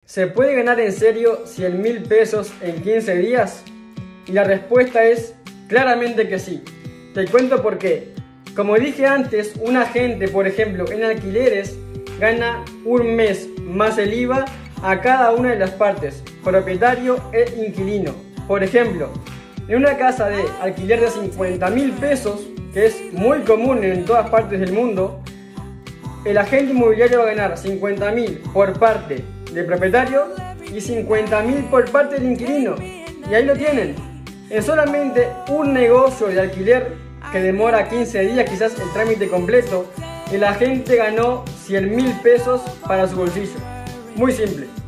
¿Se puede ganar en serio 100.000 pesos en 15 días? Y la respuesta es claramente que sí. Te cuento por qué. Como dije antes, un agente, por ejemplo, en alquileres, gana un mes más el IVA a cada una de las partes, propietario e inquilino. Por ejemplo, en una casa de alquiler de 50.000 pesos, que es muy común en todas partes del mundo, el agente inmobiliario va a ganar 50.000 por parte del propietario y 50.000 por parte del inquilino. Y ahí lo tienen. En solamente un negocio de alquiler que demora 15 días, quizás el trámite completo, el agente ganó 100.000 pesos para su bolsillo. Muy simple.